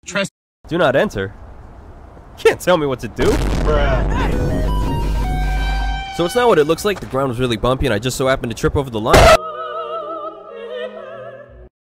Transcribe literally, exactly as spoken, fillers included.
Tres- Do not enter? Can't tell me what to do? Bruh. So it's not what it looks like. The ground was really bumpy and I just so happened to trip over the line.